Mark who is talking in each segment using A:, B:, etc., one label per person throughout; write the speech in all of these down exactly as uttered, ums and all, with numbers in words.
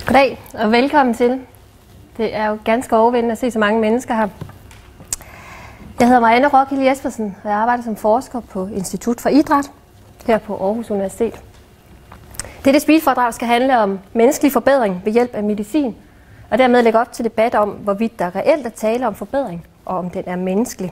A: Goddag og velkommen til. Det er jo ganske overvældende at se så mange mennesker her. Jeg hedder Marianne Rockhild Jespersen, og jeg arbejder som forsker på Institut for Idræt her på Aarhus Universitet. Dette speedforedrag skal handle om menneskelig forbedring ved hjælp af medicin, og dermed lægge op til debat om, hvorvidt der reelt er tale om forbedring, og om den er menneskelig.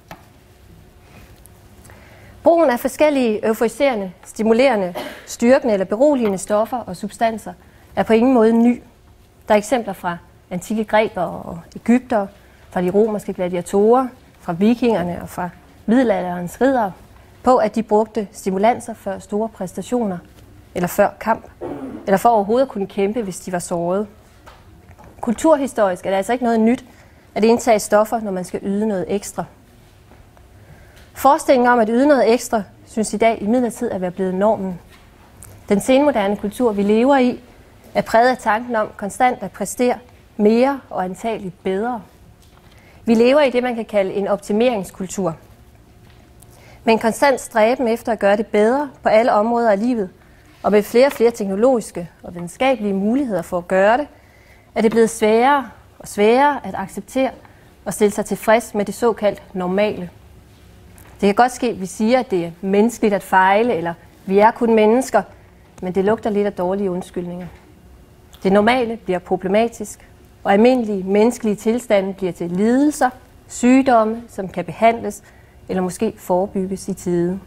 A: Brugen af forskellige euforiserende, stimulerende, styrkende eller beroligende stoffer og substanser er på ingen måde ny. Der er eksempler fra antikke grækere og egyptere, fra de romerske gladiatorer, fra vikingerne og fra middelalderens riddere på, at de brugte stimulanser før store præstationer, eller før kamp, eller for overhovedet at kunne kæmpe, hvis de var sårede. Kulturhistorisk er det altså ikke noget nyt at indtage stoffer, når man skal yde noget ekstra. Forestillingen om at yde noget ekstra synes i dag imidlertid at være blevet normen. Den senmoderne kultur, vi lever i, er præget af tanken om konstant at præstere mere og antageligt bedre. Vi lever i det, man kan kalde en optimeringskultur. Med en konstant stræben efter at gøre det bedre på alle områder af livet, og med flere og flere teknologiske og videnskabelige muligheder for at gøre det, er det blevet sværere og sværere at acceptere og stille sig tilfreds med det såkaldt normale. Det kan godt ske, at vi siger, at det er menneskeligt at fejle, eller vi er kun mennesker, men det lugter lidt af dårlige undskyldninger. Det normale bliver problematisk, og almindelige menneskelige tilstande bliver til lidelser, sygdomme, som kan behandles eller måske forebygges i tide.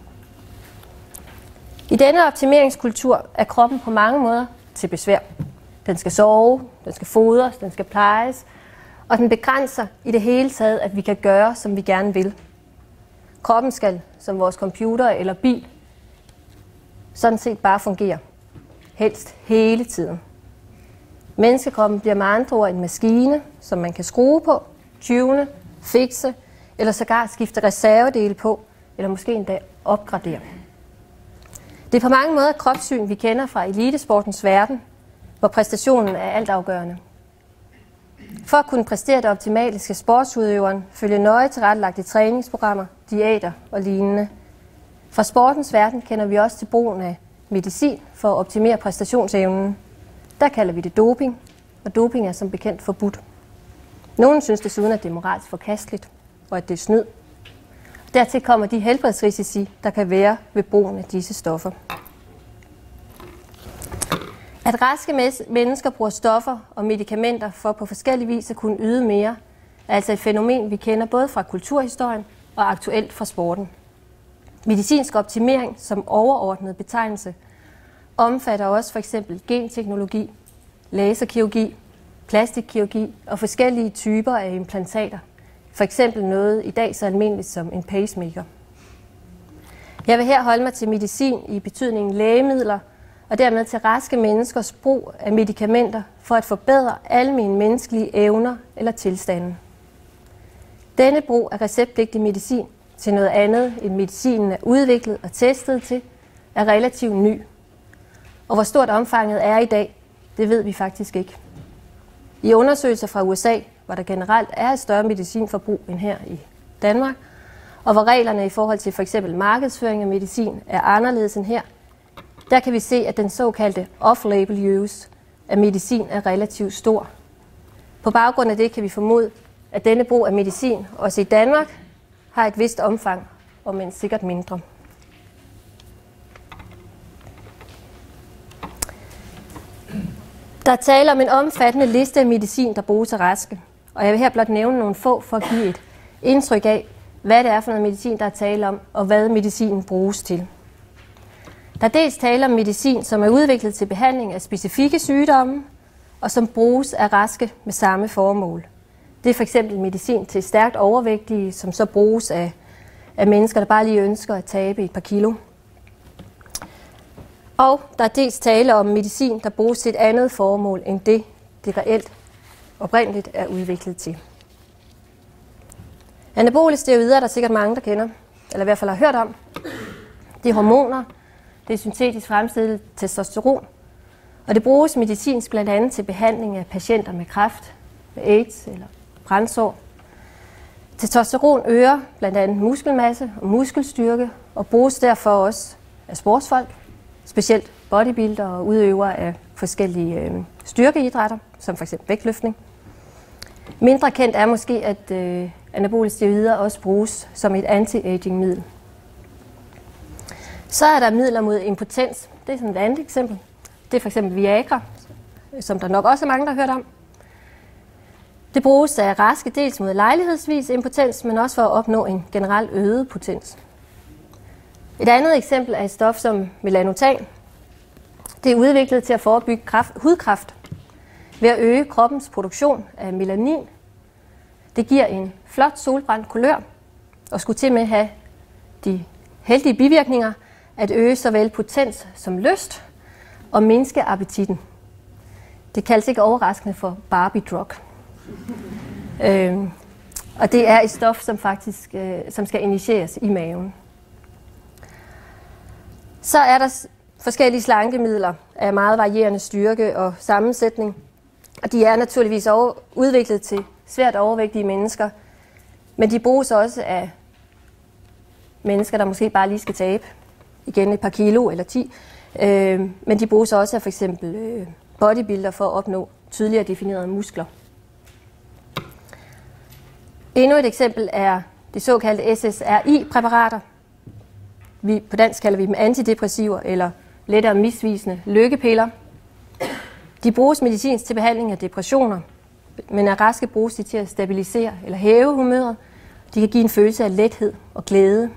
A: I denne optimeringskultur er kroppen på mange måder til besvær. Den skal sove, den skal fodres, den skal plejes, og den begrænser i det hele taget, at vi kan gøre, som vi gerne vil. Kroppen skal, som vores computer eller bil, sådan set bare fungere. Helst hele tiden. Menneskekroppen bliver med andre ord en maskine, som man kan skrue på, tune, fikse, eller sågar skifte reservedele på, eller måske endda opgradere. Det er på mange måder et kropssyn, vi kender fra elitesportens verden, hvor præstationen er altafgørende. For at kunne præstere det optimale skal sportsudøveren følge nøje tilrettelagte træningsprogrammer, diæter og lignende. Fra sportens verden kender vi også til brugen af medicin for at optimere præstationsevnen. Der kalder vi det doping, og doping er som bekendt forbudt. Nogle synes desuden, at det er moralsk forkasteligt, og at det er snyd. Dertil kommer de helbredsrisici, der kan være ved brugen af disse stoffer. At raske mennesker bruger stoffer og medicamenter for på forskellige vis at kunne yde mere, er altså et fænomen, vi kender både fra kulturhistorien og aktuelt fra sporten. Medicinsk optimering som overordnet betegnelse omfatter også f.eks. genteknologi, laserkirurgi, plastikkirurgi og forskellige typer af implantater. For eksempel noget i dag så almindeligt som en pacemaker. Jeg vil her holde mig til medicin i betydningen lægemidler, og dermed til raske menneskers brug af medicamenter for at forbedre almene menneskelige evner eller tilstande. Denne brug af receptpligtig medicin til noget andet end medicinen er udviklet og testet til, er relativt ny. Og hvor stort omfanget er i dag, det ved vi faktisk ikke. I undersøgelser fra U S A, hvor der generelt er et større medicinforbrug end her i Danmark, og hvor reglerne i forhold til f.eks. markedsføring af medicin er anderledes end her, der kan vi se, at den såkaldte off-label use af medicin er relativt stor. På baggrund af det kan vi formode, at denne brug af medicin, også i Danmark, har et vist omfang, og men sikkert mindre. Der er tale om en omfattende liste af medicin, der bruges af raske, og jeg vil her blot nævne nogle få for at give et indtryk af, hvad det er for noget medicin, der er tale om, og hvad medicinen bruges til. Der er dels tale om medicin, som er udviklet til behandling af specifikke sygdomme, og som bruges af raske med samme formål. Det er f.eks. medicin til stærkt overvægtige, som så bruges af, af mennesker, der bare lige ønsker at tabe et par kilo. Og der er dels tale om medicin, der bruges til et andet formål end det, det reelt oprindeligt er udviklet til. Anabole steroider er der sikkert mange, der kender, eller i hvert fald har hørt om. Det er hormoner, det er syntetisk fremstillet testosteron, og det bruges medicinsk blandt andet til behandling af patienter med kræft, med AIDS eller brændsår. Testosteron øger blandt andet muskelmasse og muskelstyrke, og bruges derfor også af sportsfolk, specielt bodybuilder og udøvere af forskellige øh, styrkeidrætter, som f.eks. vægtløftning. Mindre kendt er måske, at øh, anabole steroider også bruges som et anti-aging-middel. Så er der midler mod impotens. Det er sådan et andet eksempel. Det er f.eks. Viagra, som der nok også er mange, der har hørt om. Det bruges af raske dels mod lejlighedsvis impotens, men også for at opnå en generel øget potens. Et andet eksempel er et stof som melanotan. Det er udviklet til at forebygge kræft, hudkræft ved at øge kroppens produktion af melanin. Det giver en flot solbrændt kulør og skulle til med have de heldige bivirkninger at øge såvel potens som lyst og mindske appetitten. Det kaldes ikke overraskende for Barbie drug. øhm, og det er et stof, som faktisk øh, som skal injiceres i maven. Så er der forskellige slankemidler af meget varierende styrke og sammensætning. Og de er naturligvis over, udviklet til svært overvægtige mennesker, men de bruges også af mennesker, der måske bare lige skal tabe igen et par kilo eller ti. Øh, men de bruges også af for eksempel øh, bodybuilder for at opnå tydeligere definerede muskler. Endnu et eksempel er de såkaldte S S R I-præparater. Vi, på dansk kalder vi dem antidepressiver eller lettere misvisende lykkepiller. De bruges medicinsk til behandling af depressioner, men er raske bruges de til at stabilisere eller hæve humøret. De kan give en følelse af lethed og glæde.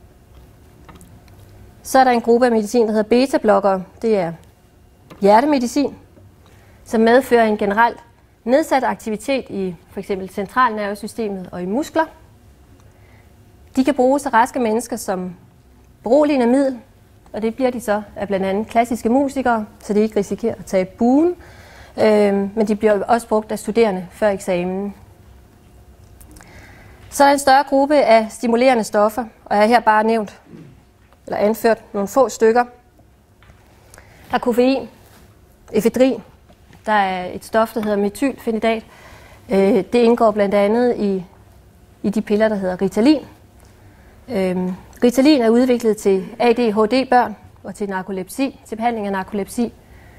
A: Så er der en gruppe af medicin, der hedder beta-blokkere. Det er hjertemedicin, som medfører en generelt nedsat aktivitet i f.eks. centralnervesystemet og i muskler. De kan bruges af raske mennesker som beroligende middel, og det bliver de så af blandt andet klassiske musikere, så de ikke risikerer at tabe buen. Øh, men de bliver også brugt af studerende før eksamen. Så er der en større gruppe af stimulerende stoffer, og jeg har her bare nævnt eller anført nogle få stykker. Der er koffein, efedrin, der er et stof, der hedder metylfenidat. Øh, det indgår blandt andet i, i de piller, der hedder Ritalin. Øh, Ritalin er udviklet til A D H D-børn og til narkolepsi, til behandling af narkolepsi.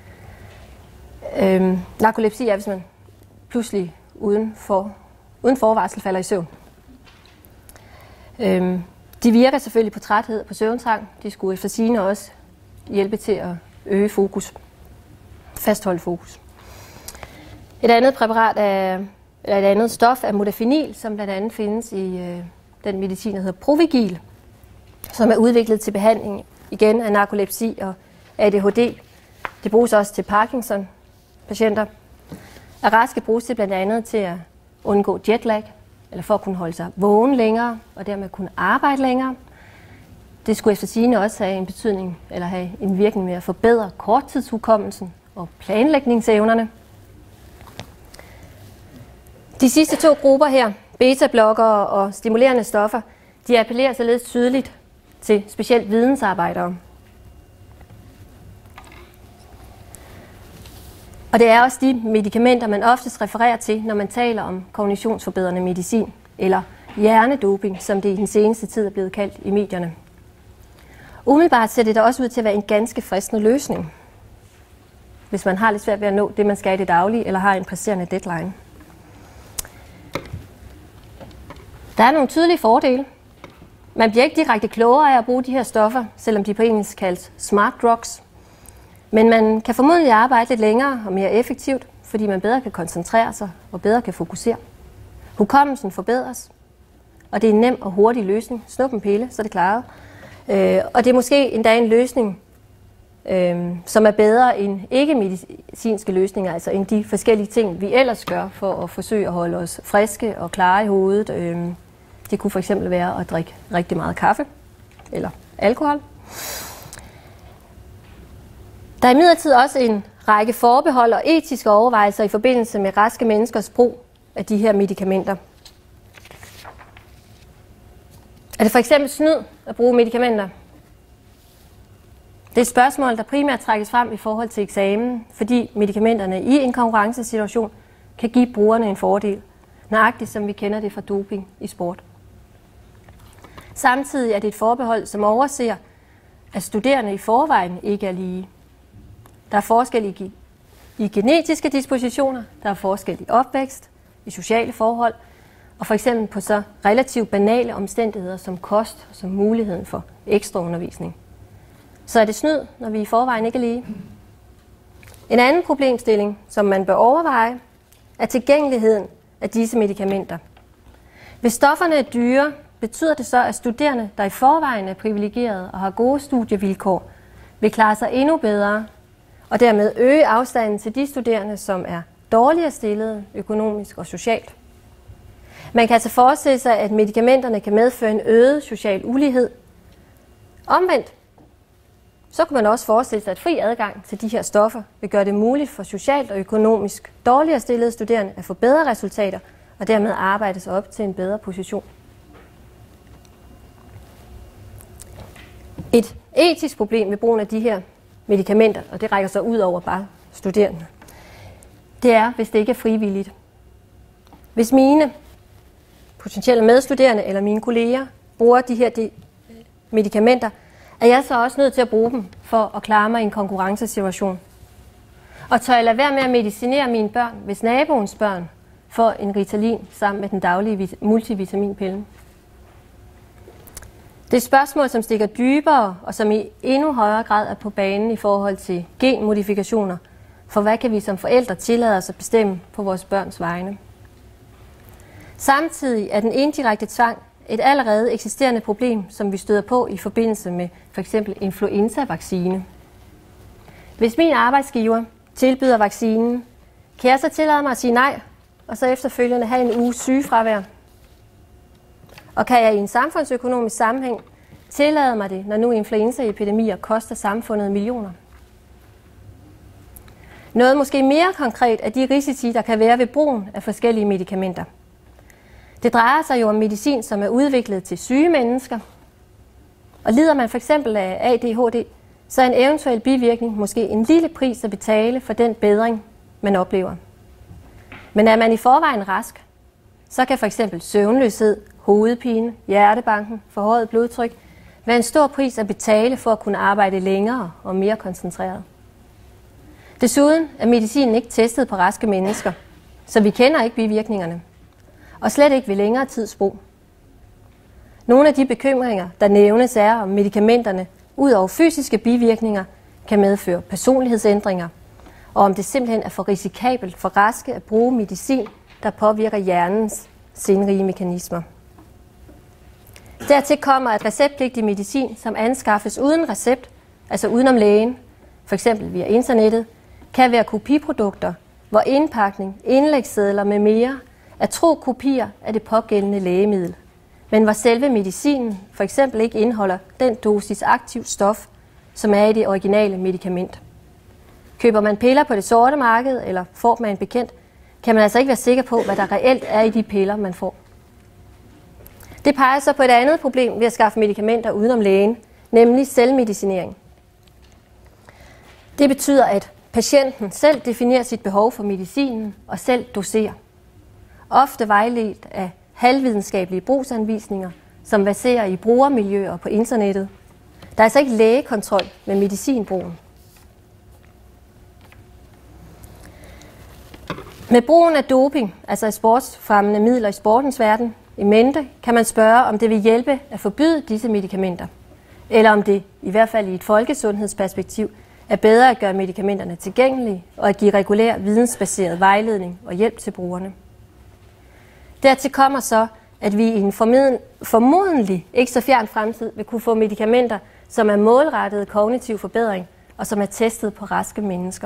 A: Øhm, narkolepsi er, hvis man pludselig uden, for, uden forvarsel falder i søvn. Øhm, de virker selvfølgelig på træthed og på søvntrang. De skulle efter sigende også hjælpe til at øge fokus, fastholde fokus. Et andet præparat er, eller et andet stof er modafinil, som blandt andet findes i øh, den medicin, der hedder Provigil, som er udviklet til behandling igen af narkolepsi og A D H D. Det bruges også til Parkinson-patienter. Er raske bruges til blandt andet til at undgå jetlag, eller for at kunne holde sig vågen længere, og dermed kunne arbejde længere. Det skulle efter sigende også have en betydning, eller have en virkning med at forbedre korttidshukommelsen og planlægningsevnerne. De sidste to grupper her, beta-blokkere og stimulerende stoffer, de appellerer således tydeligt til specielt vidensarbejdere. Og det er også de medicamenter, man oftest refererer til, når man taler om kognitionsforbedrende medicin, eller hjernedoping, som det i den seneste tid er blevet kaldt i medierne. Umiddelbart ser det da også ud til at være en ganske fristende løsning, hvis man har lidt svært ved at nå det, man skal i det daglige, eller har en presserende deadline. Der er nogle tydelige fordele. Man bliver ikke direkte klogere af at bruge de her stoffer, selvom de på engelsk kaldes smart drugs. Men man kan formodentlig arbejde lidt længere og mere effektivt, fordi man bedre kan koncentrere sig og bedre kan fokusere. Hukommelsen forbedres, og det er en nem og hurtig løsning. Snup en pille, så er det klaret. Øh, og det er måske endda en løsning, øh, som er bedre end ikke-medicinske løsninger, altså end de forskellige ting, vi ellers gør for at forsøge at holde os friske og klare i hovedet. Øh, det kunne for eksempel være at drikke rigtig meget kaffe eller alkohol. Der er imidlertid også en række forbehold og etiske overvejelser i forbindelse med raske menneskers brug af de her medicamenter. Er det for eksempel snyd at bruge medicamenter? Det er et spørgsmål, der primært trækkes frem i forhold til eksamen, fordi medikamenterne i en konkurrencesituation kan give brugerne en fordel, nøjagtigt som vi kender det fra doping i sport. Samtidig er det et forbehold, som overser, at studerende i forvejen ikke er lige. Der er forskel i, i genetiske dispositioner, der er forskel i opvækst, i sociale forhold, og for eksempel på så relativt banale omstændigheder som kost og som muligheden for ekstra undervisning. Så er det snyd, når vi i forvejen ikke er lige. En anden problemstilling, som man bør overveje, er tilgængeligheden af disse medicamenter. Hvis stofferne er dyre, betyder det så, at studerende, der i forvejen er privilegerede og har gode studievilkår, vil klare sig endnu bedre, og dermed øge afstanden til de studerende, som er dårligere stillede økonomisk og socialt. Man kan altså forestille sig, at medikamenterne kan medføre en øget social ulighed. Omvendt, så kan man også forestille sig, at fri adgang til de her stoffer vil gøre det muligt for socialt og økonomisk dårligere stillede studerende at få bedre resultater, og dermed arbejde sig op til en bedre position. Et etisk problem ved brugen af de her medicamenter, og det rækker så ud over bare studerende, det er, hvis det ikke er frivilligt. Hvis mine potentielle medstuderende eller mine kolleger bruger de her de medicamenter, er jeg så også nødt til at bruge dem for at klare mig i en konkurrencesituation. Og tør jeg lade være med at medicinere mine børn, hvis naboens børn får en Ritalin sammen med den daglige multivitaminpille? Det er et spørgsmål, som stikker dybere og som i endnu højere grad er på banen i forhold til genmodifikationer. For hvad kan vi som forældre tillade os at bestemme på vores børns vegne? Samtidig er den indirekte tvang et allerede eksisterende problem, som vi støder på i forbindelse med f.eks. influenza-vaccine. Hvis min arbejdsgiver tilbyder vaccinen, kan jeg så tillade mig at sige nej, og så efterfølgende have en uges sygefravær? Og kan jeg i en samfundsøkonomisk sammenhæng tillade mig det, når nu influenzaepidemier koster samfundet millioner? Noget måske mere konkret er de risici, der kan være ved brugen af forskellige medicamenter. Det drejer sig jo om medicin, som er udviklet til syge mennesker. Og lider man f.eks. af A D H D, så er en eventuel bivirkning måske en lille pris at betale for den bedring, man oplever. Men er man i forvejen rask, så kan f.eks. søvnløshed, hovedpine, hjertebanken, forhøjet blodtryk være en stor pris at betale for at kunne arbejde længere og mere koncentreret. Desuden er medicinen ikke testet på raske mennesker, så vi kender ikke bivirkningerne. Og slet ikke ved længere tids brug. Nogle af de bekymringer, der nævnes, er, om medikamenterne, ud over fysiske bivirkninger, kan medføre personlighedsændringer, og om det simpelthen er for risikabelt for raske at bruge medicin, der påvirker hjernens sindrige mekanismer. Dertil kommer, at receptpligtig medicin, som anskaffes uden recept, altså udenom lægen, f.eks. via internettet, kan være kopiprodukter, hvor indpakning, indlægssedler med mere er tro kopier af det pågældende lægemiddel, men hvor selve medicinen for eksempel ikke indeholder den dosis aktivt stof, som er i det originale medicament. Køber man piller på det sorte marked eller får man en bekendt, kan man altså ikke være sikker på, hvad der reelt er i de piller, man får. Det peger så på et andet problem ved at skaffe medicamenter udenom lægen, nemlig selvmedicinering. Det betyder, at patienten selv definerer sit behov for medicinen og selv doserer. Ofte vejledt af halvvidenskabelige brugsanvisninger, som baserer i brugermiljøer på internettet. Der er altså ikke lægekontrol med medicinbrugen. Med brugen af doping, altså sportsfremmende midler i sportens verden, i mente, kan man spørge, om det vil hjælpe at forbyde disse medicamenter, eller om det, i hvert fald i et folkesundhedsperspektiv, er bedre at gøre medikamenterne tilgængelige og at give regulær vidensbaseret vejledning og hjælp til brugerne. Dertil kommer så, at vi i en formodentlig ikke så fjern fremtid vil kunne få medicamenter, som er målrettet kognitiv forbedring og som er testet på raske mennesker.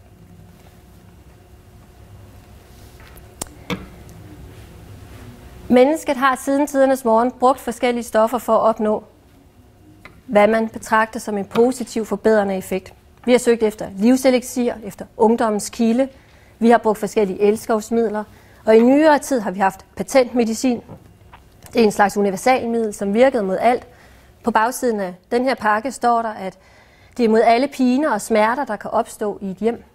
A: Mennesket har siden tidernes morgen brugt forskellige stoffer for at opnå, hvad man betragter som en positiv forbedrende effekt. Vi har søgt efter livseliksir, efter ungdommens kilde. Vi har brugt forskellige elskovsmidler. Og i nyere tid har vi haft patentmedicin. Det er en slags universalmiddel, som virkede mod alt. På bagsiden af den her pakke står der, at det er mod alle piner og smerter, der kan opstå i et hjem.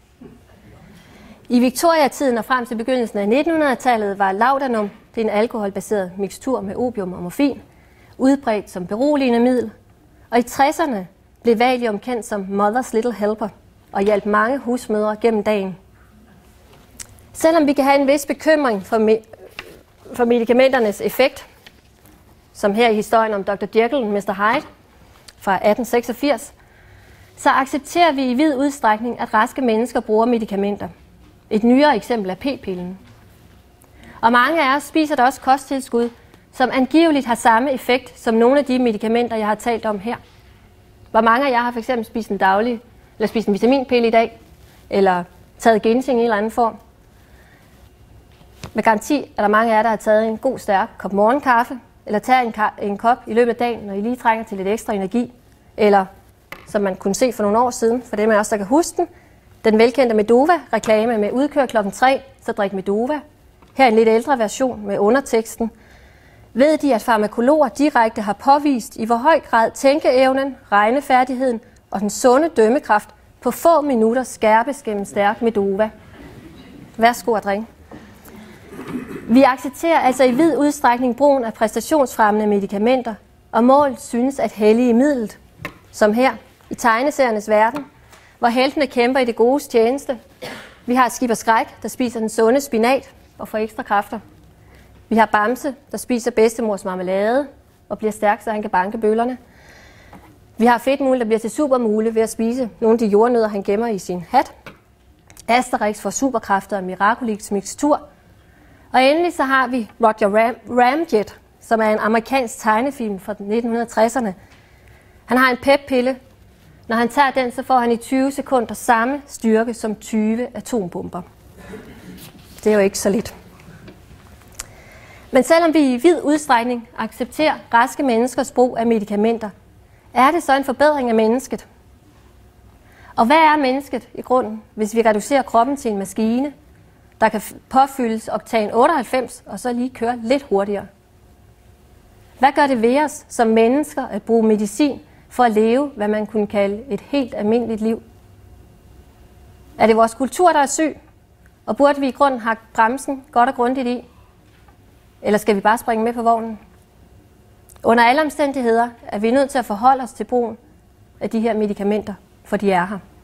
A: I Victoria-tiden og frem til begyndelsen af nittenhundredetallet var laudanum, det er en alkoholbaseret mixtur med opium og morfin, udbredt som beroligende middel. Og i tresserne blev valium kendt som Mother's Little Helper og hjalp mange husmødre gennem dagen. Selvom vi kan have en vis bekymring for, me- for medicamenternes effekt, som her i historien om doktor Jekyll og mister Hyde fra atten seksogfirs, så accepterer vi i vid udstrækning, at raske mennesker bruger medicamenter. Et nyere eksempel er p-pillen. Og mange af os spiser der også kosttilskud, som angiveligt har samme effekt som nogle af de medicamenter, jeg har talt om her. Hvor mange af jer har for eksempel spist en daglig, eller spist en vitaminpille i dag, eller taget ginseng i en eller anden form? Med garanti er der mange af jer, der har taget en god stærk kop morgenkaffe, eller tager en, en kop i løbet af dagen, når I lige trænger til lidt ekstra energi, eller som man kunne se for nogle år siden, for dem af os, der kan huske den, den velkendte Medova-reklame med udkør klokken tre, så drik Medova. Her en lidt ældre version med underteksten. Ved de, at farmakologer direkte har påvist, i hvor høj grad tænkeevnen, regnefærdigheden og den sunde dømmekraft på få minutter skærpes gennem stærk Medova. Værsgo at drikke. Vi accepterer altså i vid udstrækning brugen af præstationsfremmende medicamenter, og målet synes at hellige midlet, som her i tegneseriernes verden, hvor heltene kæmper i det godes tjeneste. Vi har Skipper Skræk, der spiser den sunde spinat og får ekstra kræfter. Vi har Bamse, der spiser bedstemors marmelade og bliver stærk, så han kan banke bøllerne. Vi har Fedtmule, der bliver til supermule ved at spise nogle af de jordnødder, han gemmer i sin hat. Asterix får superkræfter af Miraculix mixtur. Og endelig så har vi Roger Ram- Ramjet, som er en amerikansk tegnefilm fra nitten tresserne. Han har en pep-pille. Når han tager den, så får han i tyve sekunder samme styrke som tyve atombomber. Det er jo ikke så lidt. Men selvom vi i vid udstrækning accepterer raske menneskers brug af medicamenter, er det så en forbedring af mennesket? Og hvad er mennesket i grunden, hvis vi reducerer kroppen til en maskine, der kan påfyldes oktan otteoghalvfems og så lige køre lidt hurtigere? Hvad gør det ved os som mennesker at bruge medicin for at leve, hvad man kunne kalde et helt almindeligt liv? Er det vores kultur, der er syg? Og burde vi i grunden hakke bremsen godt og grundigt i? Eller skal vi bare springe med på vognen? Under alle omstændigheder er vi nødt til at forholde os til brugen af de her medicamenter, for de er her.